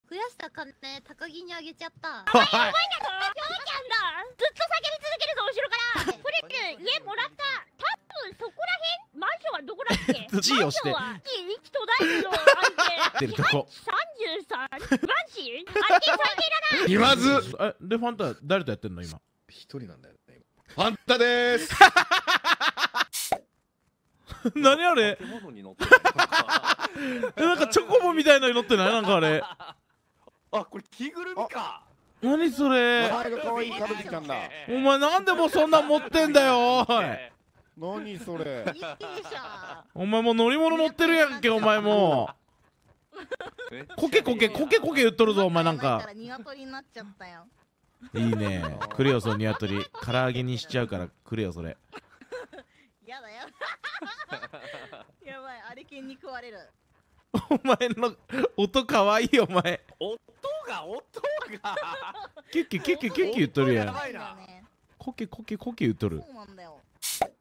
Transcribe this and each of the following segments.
増やした金高木にあげちゃった。 お前だぞ、きょうちゃんだ。ずっと叫び続けるぞ後ろから。プレゼン家もらった。多分そこらへん。マンションはどこだっけ？ G をして。 生きとだいの相手。 出るとこ。 33。マジ？相手最低だな。 言わず。でファンタ誰とやってんの今？ 一人なんだよね。ファンタでーす。 何あれ？なんかチョコボみたいなの乗ってない？なんかあれ。 あ、これ着ぐるみか。 何それ？ あれが可愛いカルビちゃんだ。 お前なんでもうそんなん持ってんだよ。おい。 何それ？ いいでしょ。 お前もう乗り物乗ってるやんけお前もう。コケ言っとるぞお前なんか。 鶏になっちゃったよ。 いいね。くれよその鶏。唐揚げにしちゃうからくれよそれ。 やだやだ。やばい、あれ系に食われる。 お前の音かわいいお前。 音がキュッキュキュッキュキュッキュ言っとるやん。 やばいな。 コケ言っとる。 そうなんだよ。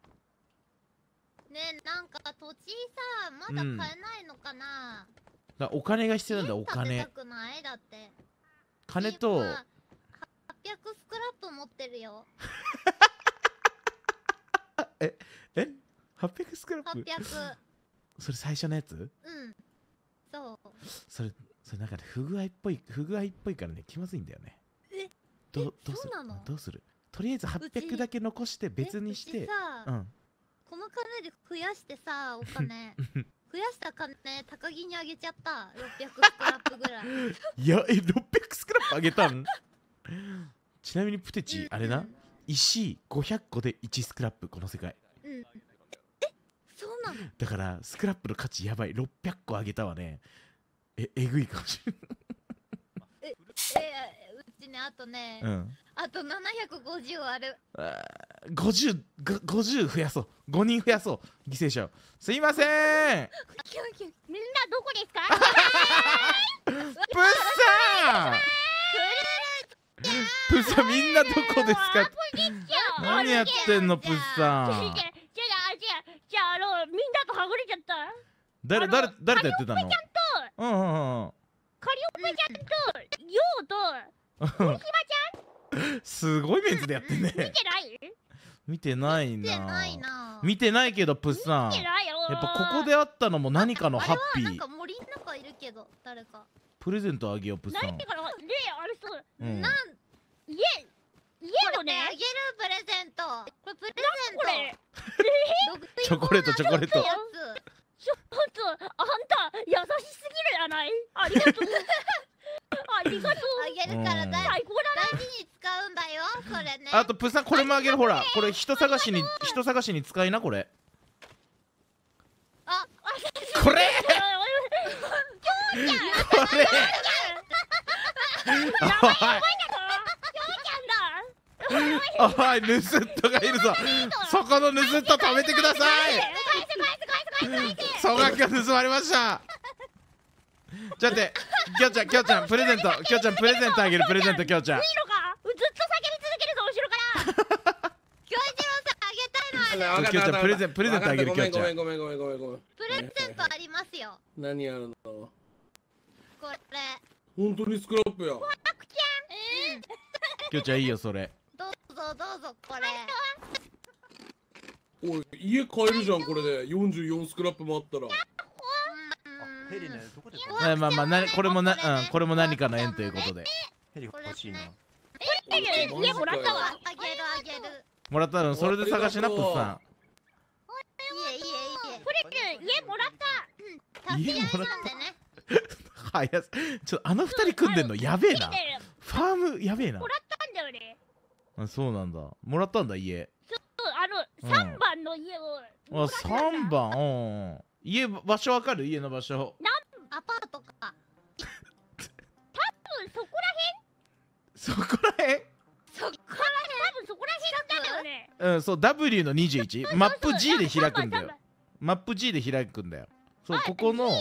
ねえ、なんか土地さ、まだ買えないのかな。 お金が必要なんだお金。 建てたくないだって。 金と。 800スクラップ持ってるよ。 え 800スクラップ。 800。 それ最初のやつ？ うん。そう。 それなんかね不具合っぽいからね気まずいんだよね。どうする？とりあえず800だけ残して別にして。うん。 この金で増やしてさ、お金増やした金高木にあげちゃった。600スクラップぐらい。 いや600スクラップあげたん？ちなみにプテチあれな、石500個で1スクラップこの世界。 そうなの？ だからスクラップの価値やばい。600個あげたわね。えぐいかもしれない。 うちね、あとね、 うんあと750ある。 50増やそう。5人増やそう。犠牲者を。すいません。 みんなどこですか？ プッサー。プッサーみんなどこですか？何やってんのプッサー。 じゃあみんなとはぐれちゃった。 誰とやってたの？ カリオペちゃんとカリオペちゃんとヨウと小島ちゃん。 すごいメンツでやってんね。見てないな。見てないけどプッサン。やっぱここで会ったのも何かのハッピー。 なんか森の中いるけど誰か。 プレゼントあげようプッサン。 何かのあれそう。家のね。 あげるプレゼント。これプレゼント。 これ。 チョコレート。ちょっとあんた優しすぎるやない。ありがとう。ありがとう。 あげるから大事に使うんだよそれね。 あとプッサンこれもあげる。ほらこれ人探しに使いなこれ。これおいヌスットがいるぞ。そこのヌスット止めてください。総額が盗まれました。ちょっと待って、きょうちゃんプレゼントあげる。プレゼントきょうちゃん。 いいのか？ずっと叫び続けるぞ後ろから。 京一郎さんあげたいのある。 きょうちゃんプレゼントあげる。きょうちゃんごめん。 プレゼントありますよ。 何やるの？ これ。 本当にスクラップや。 きょうちゃんいいよそれ。 どうぞこれ。 おい家買えるじゃんこれで44スクラップもあったら。 ヘリね、どこでまあこれも何かの縁ということで。 ヘリ欲しいな。 家もらったわ。 あげる。 もらったのそれで探しなプッサン。 いいプレゼン家もらった。 家もらった。 はやちょっとあの二人組んでんのやべえな。ファームやべえな。 もらったんだよね。 あそうなんだ。もらったんだ家。 3番の家を。 あ3番。家場所わかる？家の場所。 アパートか。 多分そこらへん。 そこらへん？ 多分そこらへんだよね。 そう W の21。マップ G で開くんだよ。マップ G で開くんだよ。そうここの。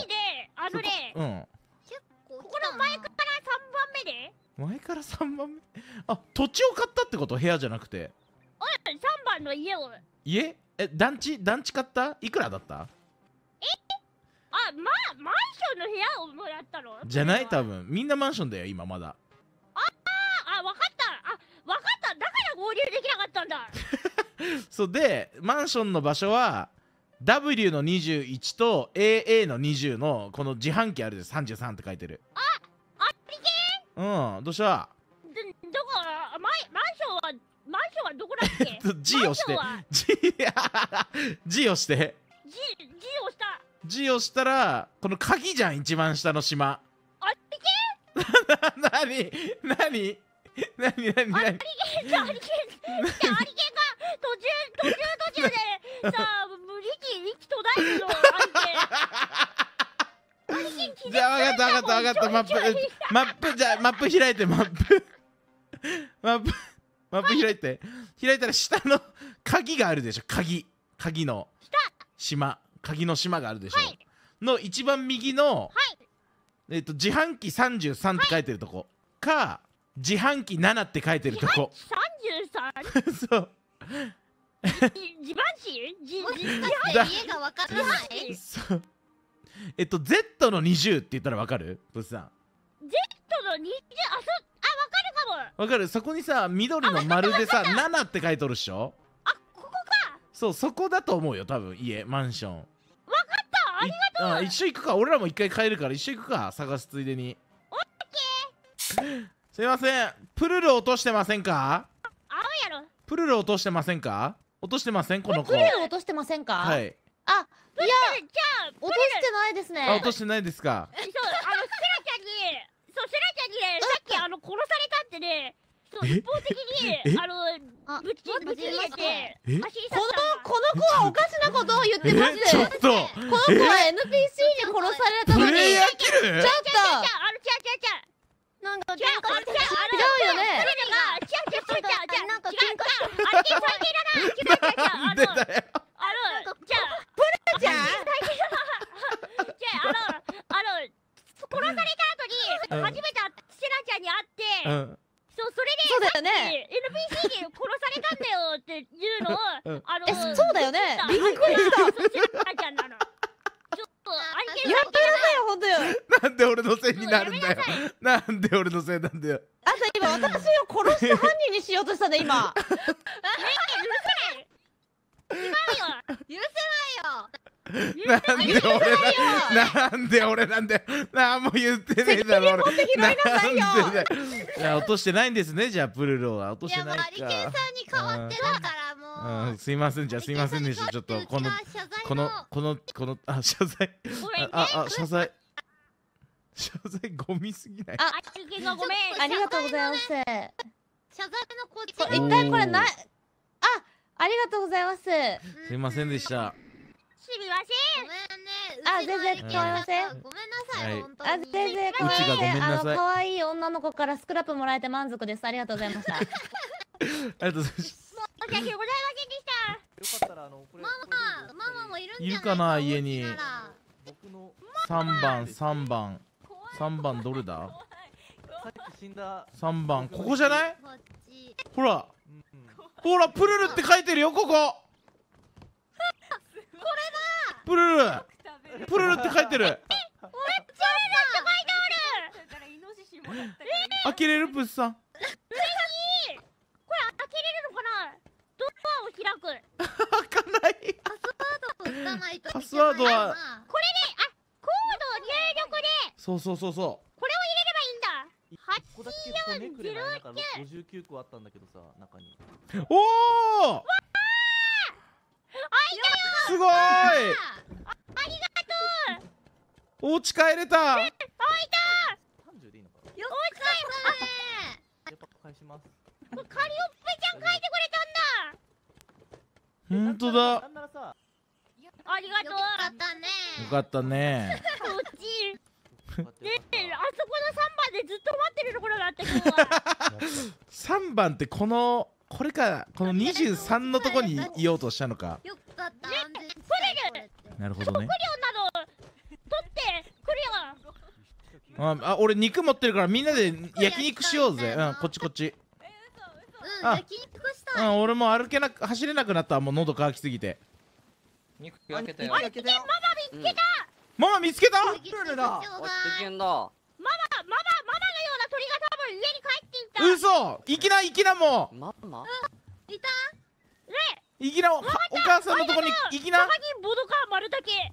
G でここの前から3番目で。 前から3番目。あ土地を買ったってこと？部屋じゃなくて。 3番の家を。 団地買った？いくらだった？ マンションの部屋をもらったの？ じゃない多分みんなマンションだよ今まだ。 あ、わかった。わかった。だから合流できなかったんだ。 そうでマンションの場所は W の21と AA の20のこの自販機あるです。33って書いてる。 ありけうん、どうした？ どこ、マンションはどこだっけ？ G をして G をして G をした。 G をしたらこの鍵じゃん一番下の島。 ありけなになになになになにありけか途中でさあ息途絶えるのありけじゃあ分かったマップじゃあマップ開いてマップ開いてたら下の鍵があるでしょ。鍵の島があるでしょ、の一番右の、自販機33って書いてるとこか自販機7って書いてるとこ。 33？ そう自販機？ もしかして家がわからないそう。Z の20って言ったらわかる？ブスさん。 Z の20、わかるかも。 わかる？そこにさ、緑の丸でさ、7って書いとるっしょ？ ここか。 そう、そこだと思うよ、多分家、マンション。 わかった、ありがとう。 一緒行くか、俺らも一回帰るから一緒行くか、探すついでに。 オッケー。 すいません、プルル落としてませんか？ 青やろ。 プルル落としてませんか？落としてませんこの子。 プルル落としてませんか？ はい。 あ、いや、 じゃあ、 落としてないですね。 あ、落としてないですか？ セラちゃんに、ね、さっき殺されたってね、一方的にぶち入れてえ走り去ったんだ。 この子はおかしなことを言ってます。 ちょっとこの子は NPC に殺されたのに。 プレイヤーキル？ ちょっとなんか違うよね。 なんでだよ。 殺された後に初めてセラちゃんに会って、 うんそれそうでだよね。 NPC に殺されたんだよっていうのをそうだよね。びっくりした。 セラちゃんなの。ちょっとありけないやってくださいよ、本当よ。 なんで俺のせいになるんだよ。なんで俺のせいなんだよ。 あと今私を殺した犯人にしようとしたね今。 許せない。違うよ。 許せないよ。 なんで俺なんだよ。何も言ってねえだろ俺。 責任持って拾いなさいよ。 なんでだよ。いや落としてないんですね。じゃあプルルは落といや、 してないか。 マリケンさんに変わってだからもう。 すいません。じゃあすいませんでした。ちょっとこの謝罪。 ごめんね。 謝罪ゴミすぎない？ ありけがごめん。 ありがとうございます。 謝罪のこっち一回これない。ありがとうございます。 すいませんでした。 すみません。 ごめんね。 あ全然構いません。 ごめんなさい、本当に。 全然構いません。 うちがごめんなさい可愛い女の子からスクラップもらえて満足です。ありがとうございました。 ありがとうございます。 申し訳ございませんでした。 よかったらこれママもいるんじゃないいるかな家に。 僕の 3番どれだ？ さっき死んだ。 3番ここじゃない？ こっち。 ほらプルルって書いてるよここ。プルルって書いてる。開けれるプスさん。 これ開けれるのかな。ドアを開く。 開かない。 パスワードを打たないといけないな。 パスワードはこれでコードを入力でそうこれを入れればいいんだ。 1個だけ骨くれない。なんか59個あったんだけどさ、中に。 おおすごーい。 ありがとう。 お家帰れた。 30でいいのかな。 よく使えやっぱ返します。 カリオッペちゃん書いてくれたんだ。 ほんとだ。 なんならさ、 ありがとう。 よかったね。 よかったね。 こっち。ねえ、あそこの3番でずっと待ってるところだった今日は。 3番ってこれかこの23のとこにいようとしたのか。 よかった。安全地帯これってなるほどね。 クリオンなど取ってクリオン。 俺肉持ってるからみんなで焼肉しようぜ。こっちこっち。 うん、焼肉したい。 俺も走れなくなった。もう喉乾きすぎて。 肉焼けたよ。 ママ見つけた。 ママ見つけた。 次部長があ、危険だ。 ママのような鳥が多分家に帰っていった。 嘘。いきなもママ？ いた。 いきなお母さんのとこにいきな。 高木ボドカ丸だけ。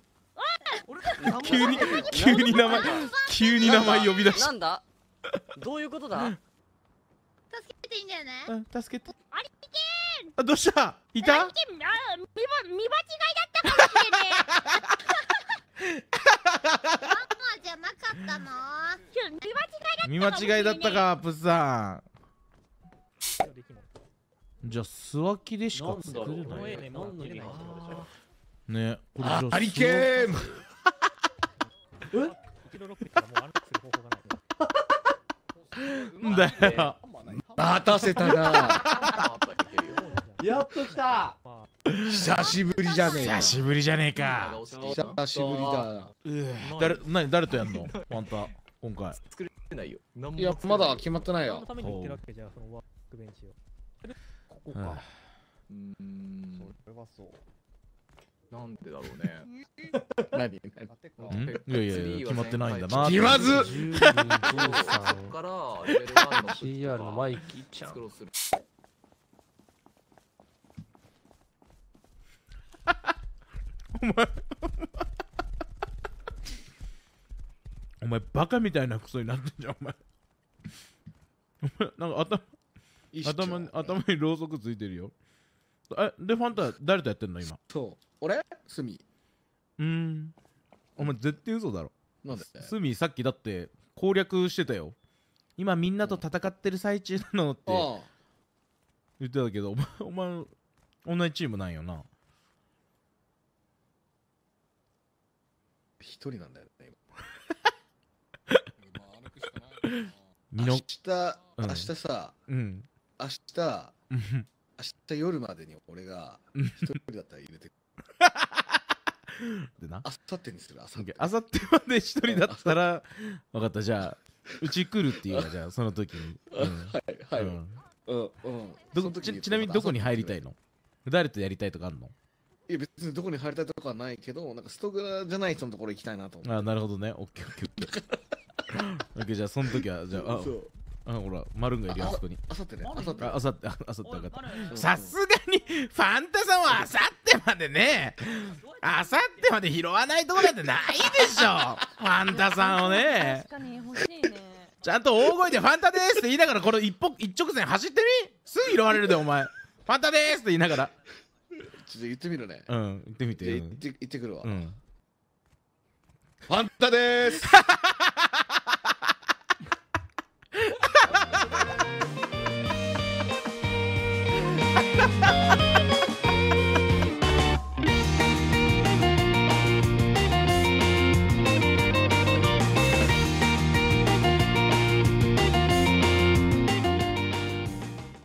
急に名前呼び出しなんだ？どういうことだ？ 助けていいんだよね。 た。助けて。 ありけあ、どうした？いた？ 見間違いだったかもしれねママじゃなかったの。 見間違いだったか、プッさん。じゃあ素焼きでしか作れないね。これじゃあハリケーン。 だよ。 待たせたな。 やっと来た。 久しぶりじゃねえか。 久しぶりじゃねえか。 久しぶりだ。 誰とやんの？あんた今回。 作れないよ。 いや、まだ決まってないよ。 ために行ってるわけじゃ、そのワークベンチを。ここか。 それはそう。 なんでだろうね。 何？ いや決まってないんだな。 言わず。 からレベル1の CR のマイキーちゃん。 スクロールする。 お前バカみたいな服装になってんじゃんお前。なんか頭にろうそくついてるよ。でファンタ誰とやってんの今？ そう。俺？スミ。 お前絶対嘘だろ。 なんで？ スミさっきだって攻略してたよ。今みんなと戦ってる最中なのって言ってたけど、お前同じチームなんよな。 一人なんだよね。 明日さ、明日夜までに俺が一人だったら入れてでな。 あさってにする。 あさってまで一人だったら分かった。じゃあうち来るっていうわ。じゃあその時に。 はい。 ちなみにどこに入りたいの？誰とやりたいとかあるの？ いや別にどこに入りたいとかはないけど、なんかストグラじゃない人のところ行きたいなと思って。 あ、なるほどね。オッケーオッケーオッケー。オッケー、じゃあその時はじゃあほらマルンがいるよあそこに。 あさってね。 あさって分かった。さすがにファンタさんはあさってまでね。あさってまで拾わないとこなんてないでしょ。ファンタさんをね。 確かに欲しいね。 ちゃんと大声でファンタですって言いながらこの一直線走ってみ。すぐ拾われるでお前。ファンタですって言いながら。 ちょっと言ってみるね。 言ってみて。 言ってくるわ。 ファンタでーす。 ハハハハ